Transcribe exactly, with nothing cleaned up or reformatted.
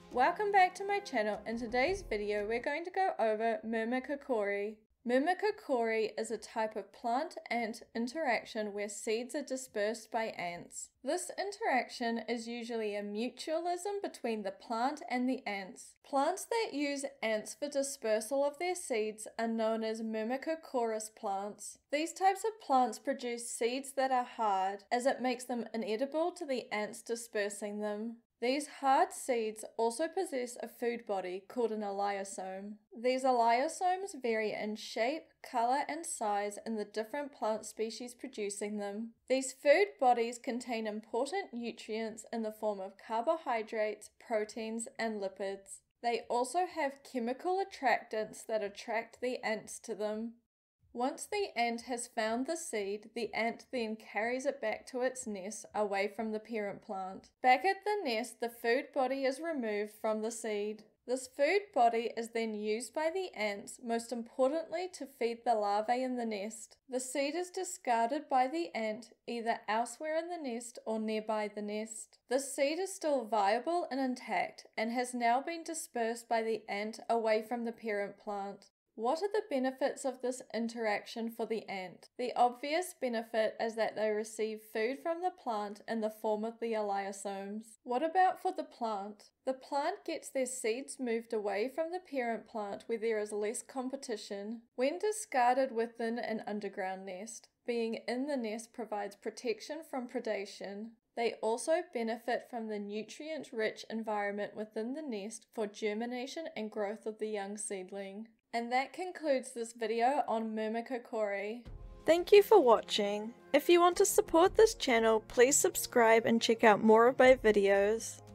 Welcome back to my channel. In today's video we're going to go over Myrmecochory. Myrmecochory is a type of plant-ant interaction where seeds are dispersed by ants. This interaction is usually a mutualism between the plant and the ants. Plants that use ants for dispersal of their seeds are known as myrmecochorous plants. These types of plants produce seeds that are hard, as it makes them inedible to the ants dispersing them. These hard seeds also possess a food body called an elaeosome. These elaeosomes vary in shape, color, and size in the different plant species producing them. These food bodies contain important nutrients in the form of carbohydrates, proteins, and lipids. They also have chemical attractants that attract the ants to them. Once the ant has found the seed, the ant then carries it back to its nest away from the parent plant. Back at the nest, the food body is removed from the seed. This food body is then used by the ants, most importantly to feed the larvae in the nest. The seed is discarded by the ant, either elsewhere in the nest or nearby the nest. The seed is still viable and intact, and has now been dispersed by the ant away from the parent plant. What are the benefits of this interaction for the ant? The obvious benefit is that they receive food from the plant in the form of the elaeosomes. What about for the plant? The plant gets their seeds moved away from the parent plant where there is less competition. When discarded within an underground nest, being in the nest provides protection from predation. They also benefit from the nutrient-rich environment within the nest for germination and growth of the young seedling. And that concludes this video on Myrmecochory. Thank you for watching. If you want to support this channel, please subscribe and check out more of my videos.